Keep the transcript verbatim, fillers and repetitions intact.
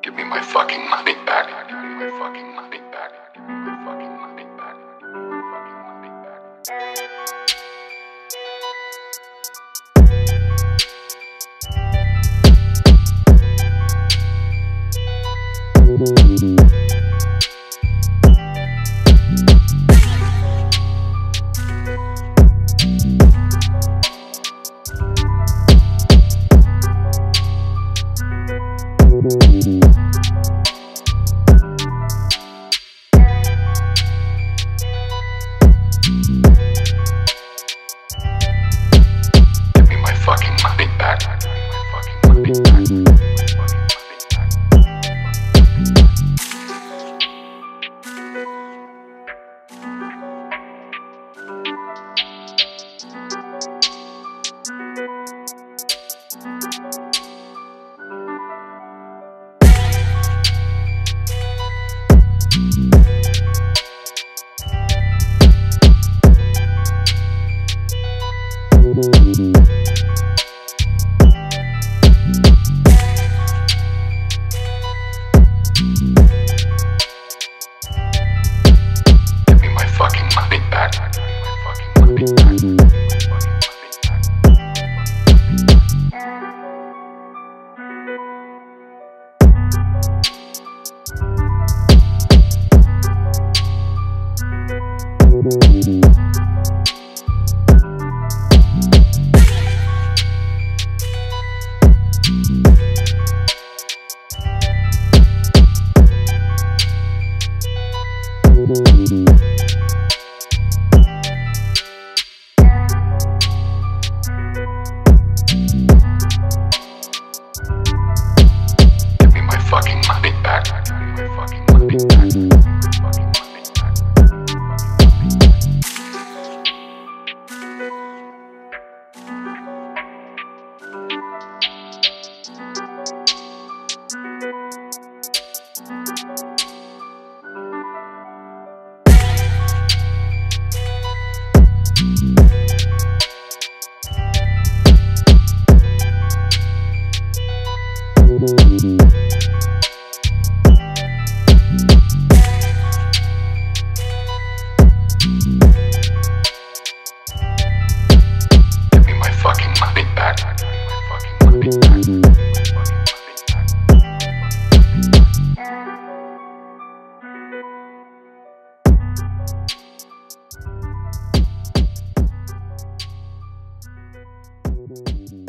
Give me my fucking money back. Give me my fucking money back. Give me my fucking money back. Give me my fucking money back. Give me my fucking money back. Give me my fucking money back. Give me my fucking money back. Give me my fucking money back. Give me my fucking money back. Give me my fucking money back. Give me my fucking money back. Give me my fucking money back. Give me my fucking money back. Give me my fucking money back. Give me my fucking money back. Give me my fucking money back. Thank you.